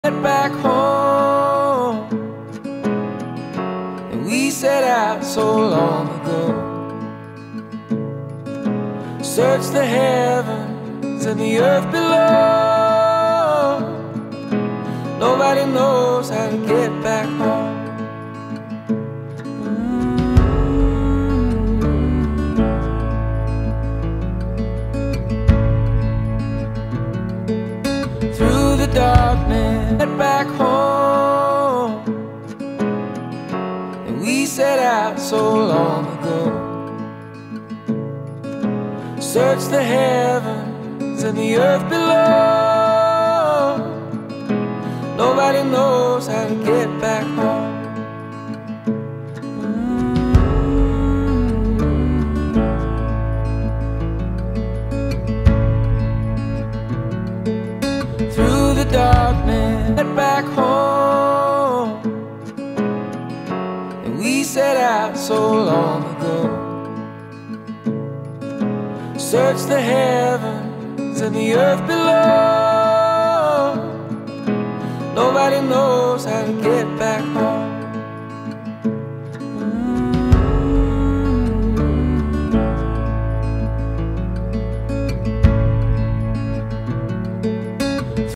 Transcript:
back home, and we set out so long ago. Search the heavens and the earth below. Nobody knows how to get back home. Through the darkness, head back home, and we set out so long ago. Search the heavens and the earth below. Nobody knows how to get back home. Through the darkness, head back home, and we set out so long ago. Search the heavens and the earth below. Nobody knows how to